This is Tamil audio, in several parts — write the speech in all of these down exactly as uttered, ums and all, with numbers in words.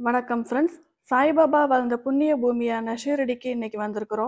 வணக்கம் ஃப்ரெண்ட்ஸ். சாய்பாபா வாழ்ந்த புண்ணிய பூமியான ஷீரடிக்கு இன்னைக்கு வந்திருக்கிறோம்.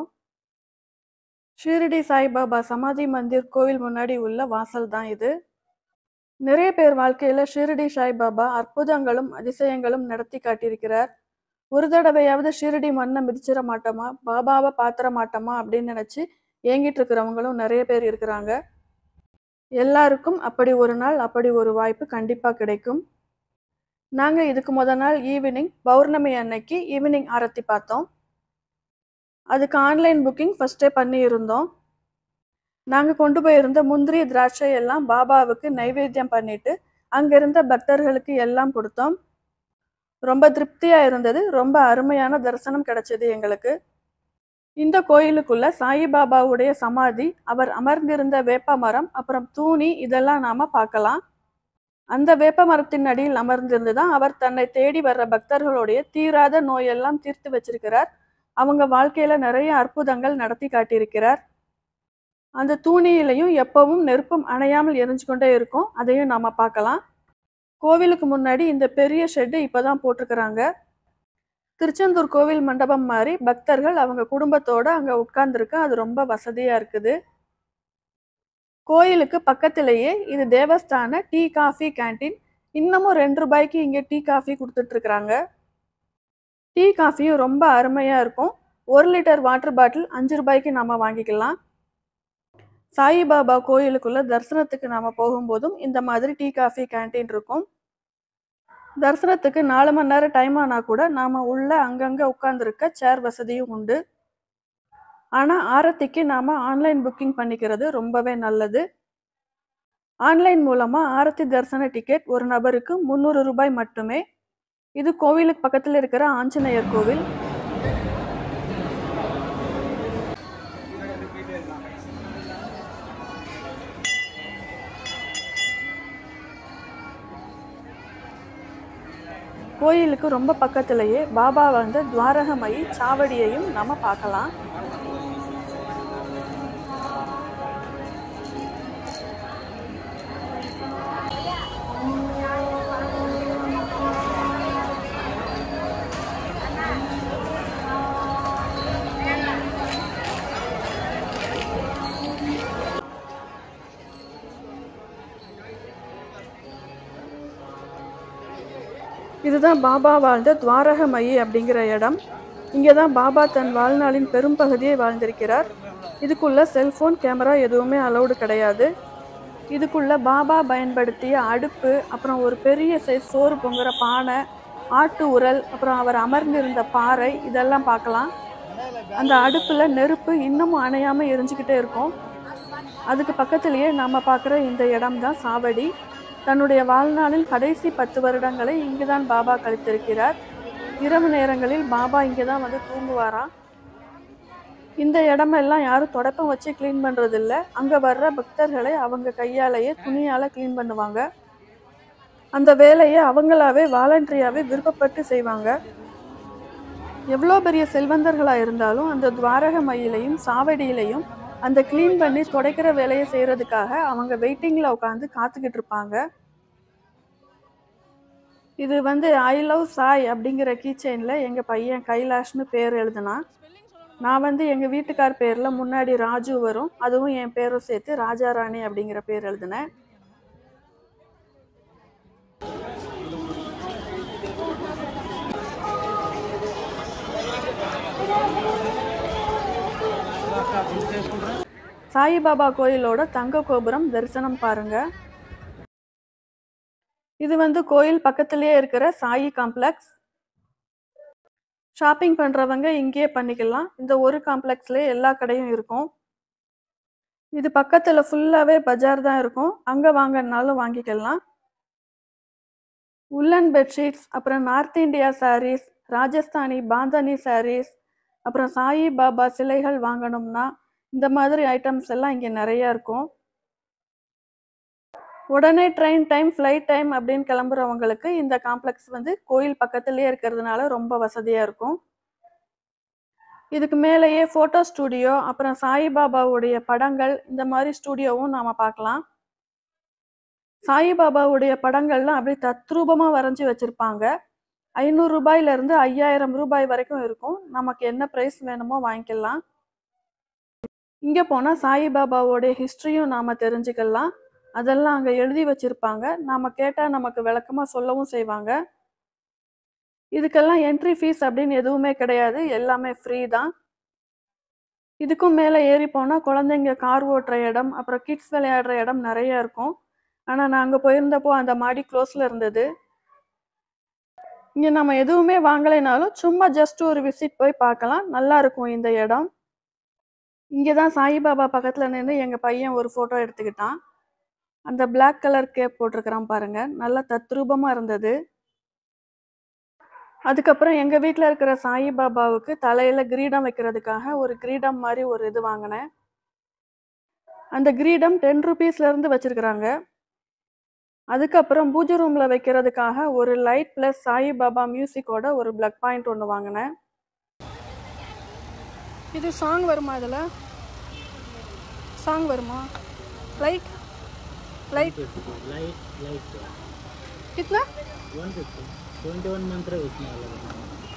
ஷீரடி சாய்பாபா சமாதி மந்திர் கோவில் முன்னாடி உள்ள வாசல் தான் இது. நிறைய பேர் வாழ்க்கையில ஷீரடி சாய்பாபா அற்புதங்களும் அதிசயங்களும் நடத்தி காட்டியிருக்கிறார். ஒரு தடவையாவது ஷீரடி மண்ணை மிதிச்சிட மாட்டோமா, பாபாவை பாத்திர மாட்டோமா அப்படின்னு நினைச்சு ஏங்கிட்டு இருக்கிறவங்களும் நிறைய பேர் இருக்கிறாங்க. எல்லாருக்கும் அப்படி ஒரு நாள் அப்படி ஒரு வாய்ப்பு கண்டிப்பா கிடைக்கும். நாங்க இதுக்கு முத நாள் ஈவினிங் பௌர்ணமி அன்னைக்கு ஈவினிங் ஆரத்தி பார்த்தோம். அதுக்கு ஆன்லைன் புக்கிங் ஃபர்ஸ்டே பண்ணி இருந்தோம். நாங்கள் கொண்டு போயிருந்த முந்திரி திராட்சை எல்லாம் பாபாவுக்கு நைவேத்தியம் பண்ணிட்டு அங்கிருந்த பக்தர்களுக்கு எல்லாம் கொடுத்தோம். ரொம்ப திருப்தியா இருந்தது. ரொம்ப அருமையான தரிசனம் கிடைச்சது எங்களுக்கு. இந்த கோயிலுக்குள்ள சாயிபாபாவுடைய சமாதி, அவர் அமர்ந்திருந்த வேப்ப மரம், அப்புறம் தூணி இதெல்லாம் நாம பார்க்கலாம். அந்த வேப்ப மரத்தின் அடியில் அமர்ந்திருந்து தான் அவர் தன்னை தேடி வர்ற பக்தர்களுடைய தீராத நோயெல்லாம் தீர்த்து வச்சிருக்கிறார். அவங்க வாழ்க்கையில நிறைய அற்புதங்கள் நடத்தி காட்டியிருக்கிறார். அந்த தூணியிலையும் எப்பவும் நெருப்பும் அணையாமல் எரிஞ்சு கொண்டே இருக்கும். அதையும் நாம பார்க்கலாம். கோவிலுக்கு முன்னாடி இந்த பெரிய ஷெட்டு இப்பதான் போட்டிருக்கிறாங்க. திருச்செந்தூர் கோவில் மண்டபம் மாதிரி பக்தர்கள் அவங்க குடும்பத்தோட அங்க உட்கார்ந்துருக்க அது ரொம்ப வசதியா இருக்குது. கோயிலுக்கு பக்கத்திலேயே இது தேவஸ்தான டீ காஃபி கேண்டீன். இன்னமும் ரெண்டு ரூபாய்க்கு இங்கே டீ காஃபி கொடுத்துட்டு இருக்கிறாங்க. டீ காஃபியும் ரொம்ப அருமையா இருக்கும். ஒரு லிட்டர் வாட்டர் பாட்டில் அஞ்சு ரூபாய்க்கு நாம வாங்கிக்கலாம். சாயிபாபா கோயிலுக்குள்ள தரிசனத்துக்கு நாம போகும்போதும் இந்த மாதிரி டீ காஃபி கேண்டீன் இருக்கும். தரிசனத்துக்கு நாலு மணி நேரம் டைம் ஆனா கூட நாம உள்ள அங்கங்க உட்கார்ந்துருக்க சேர் வசதியும் உண்டு. ஆனா ஆரத்திக்கு நாம ஆன்லைன் புக்கிங் பண்ணிக்கிறது ரொம்பவே நல்லது. ஆன்லைன் மூலமா ஆரத்தி தரிசன டிக்கெட் ஒரு நபருக்கு முந்நூறு ரூபாய் மட்டுமே. இது கோவிலுக்கு பக்கத்தில் இருக்கிற ஆஞ்சநேயர் கோவில். கோயிலுக்கு ரொம்ப பக்கத்திலேயே பாபா வந்து துவாரகமயி சாவடியையும் நாம பார்க்கலாம். இதுதான் பாபா வாழ்ந்த துவாரகமயி அப்படிங்கிற இடம். இங்கே தான் பாபா தன் வாழ்நாளின் பெரும் பகுதியை வாழ்ந்திருக்கிறார். இதுக்குள்ள செல்போன் கேமரா எதுவுமே அலௌடு கிடையாது. இதுக்குள்ள பாபா பயன்படுத்திய அடுப்பு, அப்புறம் ஒரு பெரிய சைஸ் சோறு பொங்குற பானை, ஆட்டு உரல், அப்புறம் அவர் அமர்ந்திருந்த பாறை இதெல்லாம் பார்க்கலாம். அந்த அடுப்புல நெருப்பு இன்னமும் அணையாம எரிஞ்சுக்கிட்டே இருக்கும். அதுக்கு பக்கத்திலேயே நாம பார்க்குற இந்த இடம் தான் சாவடி. தன்னுடைய வாழ்நாளில் கடைசி பத்து வருடங்களை இங்குதான் பாபா கழித்திருக்கிறார். இரவு நேரங்களில் பாபா இங்கே தான் வந்து தூங்குவாராம். இந்த இடமெல்லாம் யாரும் தொடப்பம் வச்சு கிளீன் பண்றதில்ல. அங்க வர்ற பக்தர்களை அவங்க கையாலேயே துணியால கிளீன் பண்ணுவாங்க. அந்த வேலையை அவங்களாவே வாலண்டரியாவே விருப்பப்பட்டு செய்வாங்க. எவ்வளோ பெரிய செல்வந்தர்களா இருந்தாலும் அந்த துவாரகமயிலையும் சாவடியிலையும் அந்த கிளீன் பண்ணி துடைக்கிற வேலையை செய்யறதுக்காக அவங்க வெயிட்டிங்ல உட்காந்து காத்துக்கிட்டு இருப்பாங்க. இது வந்து ஐ லவ் சாய் அப்படிங்கிற கீச்செயின்ல எங்க பையன் கைலாஷ்னு பேர் எழுதுனான். நான் வந்து எங்க வீட்டுக்கார் பேர்ல முன்னாடி ராஜு வரும், அதுவும் என் பேரும் சேர்த்து ராஜாராணி அப்படிங்கிற பேர் எழுதினேன். சாயிபாபா கோயிலோட தங்க கோபுரம் தரிசனம் பாருங்க. இது வந்து கோயில் பக்கத்திலேயே இருக்கிற சாயி காம்ப்ளெக்ஸ். ஷாப்பிங் பண்றவங்க இங்கேயே பண்ணிக்கலாம். இந்த ஒரு காம்ப்ளெக்ஸ்லயே எல்லா கடையும் இருக்கும். இது பக்கத்துல ஃபுல்லாவே பஜார் தான் இருக்கும். அங்க வாங்கினாலும் வாங்கிக்கலாம். உல்லன் பெட்ஷீட்ஸ், அப்புறம் நார்த் இந்தியா சாரீஸ், ராஜஸ்தானி பாந்தானி சாரீஸ், அப்புறம் சாயி பாபா சிலைகள் வாங்கணும்னா இந்த மாதிரி ஐட்டம்ஸ் எல்லாம் இங்கே நிறைய இருக்கும். உடனே ட்ரெயின் டைம், ஃப்ளைட் டைம் அப்படின்னு கிளம்புறவங்களுக்கு இந்த காம்ப்ளெக்ஸ் வந்து கோயில் பக்கத்துலேயே இருக்கிறதுனால ரொம்ப வசதியாக இருக்கும். இதுக்கு மேலேயே ஃபோட்டோ ஸ்டூடியோ, அப்புறம் சாயிபாபாவுடைய படங்கள், இந்த மாதிரி ஸ்டூடியோவும் நாம் பார்க்கலாம். சாயிபாபாவுடைய படங்கள்லாம் அப்படியே தத்ரூபமாக வரைஞ்சி வச்சுருப்பாங்க. ஐநூறு ரூபாயிலிருந்து ஐயாயிரம் ரூபாய் வரைக்கும் இருக்கும். நமக்கு என்ன ப்ரைஸ் வேணுமோ வாங்கிக்கலாம். இங்கே போனால் சாயிபாபாவோடைய ஹிஸ்ட்ரியும் நாம் தெரிஞ்சுக்கலாம். அதெல்லாம் அங்கே எழுதி வச்சுருப்பாங்க. நாம் கேட்டால் நமக்கு விளக்கமாக சொல்லவும் செய்வாங்க. இதுக்கெல்லாம் என்ட்ரி ஃபீஸ் அப்படின்னு எதுவுமே கிடையாது. எல்லாமே ஃப்ரீ தான். இதுக்கும் மேலே ஏறி போனால் குழந்தைங்க கார் ஓட்டுற இடம், அப்புறம் கிட்ஸ் விளையாடுற இடம் நிறைய இருக்கும். ஆனால் நாங்கள் போயிருந்தப்போ அந்த மாடி க்ளோஸில் இருந்தது. இங்கே நம்ம எதுவுமே வாங்கலைனாலும் சும்மா ஜஸ்ட் ஒரு விசிட் போய் பார்க்கலாம். நல்லா இருக்கும் இந்த இடம். இங்கே தான் சாயிபாபா பக்கத்தில் நின்று எங்கள் பையன் ஒரு ஃபோட்டோ எடுத்துக்கிட்டான். அந்த பிளாக் கலர் கேப் போட்டிருக்கிறான் பாருங்க, நல்லா தத்ரூபமாக இருந்தது. அதுக்கப்புறம் எங்கள் வீட்டில் இருக்கிற சாயிபாபாவுக்கு தலையில் கிரீடம் வைக்கிறதுக்காக ஒரு கிரீடம் மாதிரி ஒரு இது வாங்கினேன். அந்த கிரீடம் டென் ருபீஸ்லேருந்து வச்சுருக்குறாங்க. அதுக்கப்புறம் பூஜை ரூமில் வைக்கிறதுக்காக ஒரு லைட் ப்ளஸ் சாயிபாபா மியூசிக்கோட ஒரு பிளக் பாயிண்ட் ஒன்று வாங்கினேன். இது சாங் வருமா? இதில் சாங் வருமா? லைட் லைட் लाइट लाइट कितना? वन फिफ्टी ट्वेंटी वन मंत्र उसमें अलग है.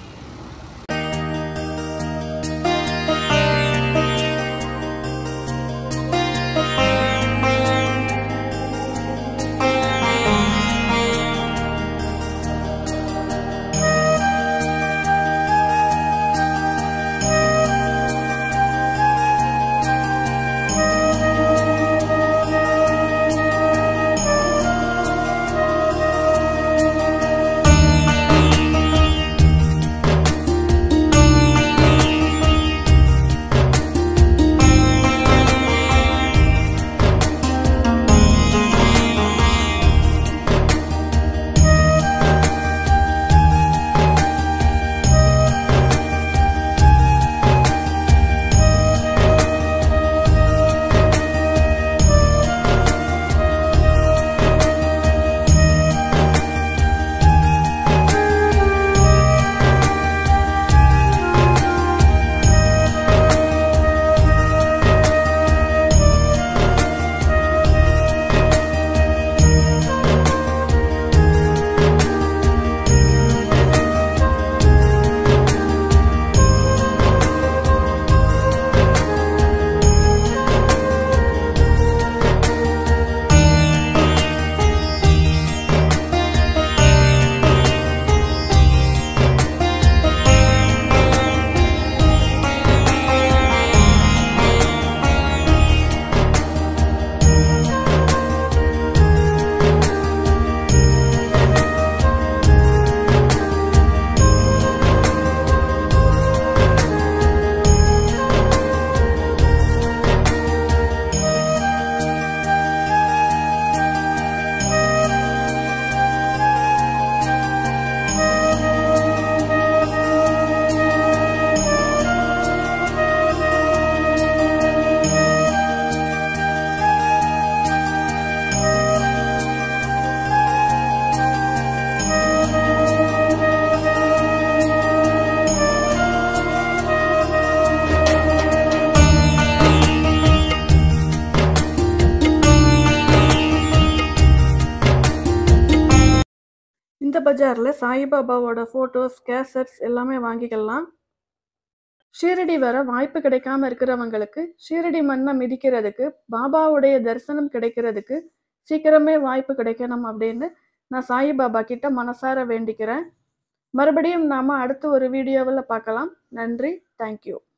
இந்த பஜாரில் சாயிபாபாவோட ஃபோட்டோஸ், கேசட்ஸ் எல்லாமே வாங்கிக்கலாம். ஷீரடி வர வாய்ப்பு கிடைக்காம இருக்கிறவங்களுக்கு ஷீரடி மண்ணை மிதிக்கிறதுக்கு, பாபாவுடைய தரிசனம் கிடைக்கிறதுக்கு சீக்கிரமே வாய்ப்பு கிடைக்கணும் அப்படின்னு நான் சாயிபாபா கிட்ட மனசார வேண்டிக்கிறேன். மறுபடியும் நாம் அடுத்த ஒரு வீடியோவில் பார்க்கலாம். நன்றி. தேங்க்யூ.